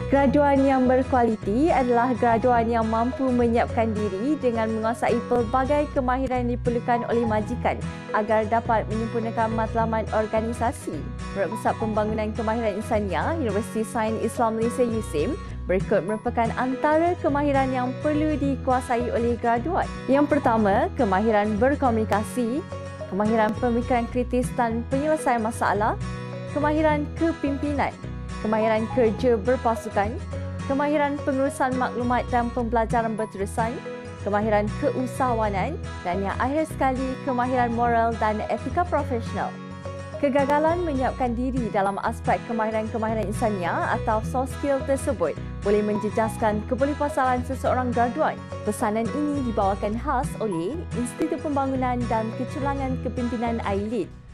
Graduan yang berkualiti adalah graduan yang mampu menyiapkan diri dengan menguasai pelbagai kemahiran yang diperlukan oleh majikan agar dapat menyempurnakan matlamat organisasi. Menurut Pusat Pembangunan Kemahiran Insaniah, Universiti Sains Islam Malaysia UISIM, berikut merupakan antara kemahiran yang perlu dikuasai oleh graduan. Yang pertama, kemahiran berkomunikasi, kemahiran pemikiran kritis dan penyelesaian masalah, kemahiran kepimpinan, kemahiran kerja berpasukan, kemahiran pengurusan maklumat dan pembelajaran berterusan, kemahiran keusahawanan dan yang akhir sekali, kemahiran moral dan etika profesional. Kegagalan menyiapkan diri dalam aspek kemahiran-kemahiran insaniah atau soft skill tersebut boleh menjejaskan kebolehpasalan seseorang graduan. Pesanan ini dibawakan khas oleh Institut Pembangunan dan Kecurangan Kepimpinan AILID.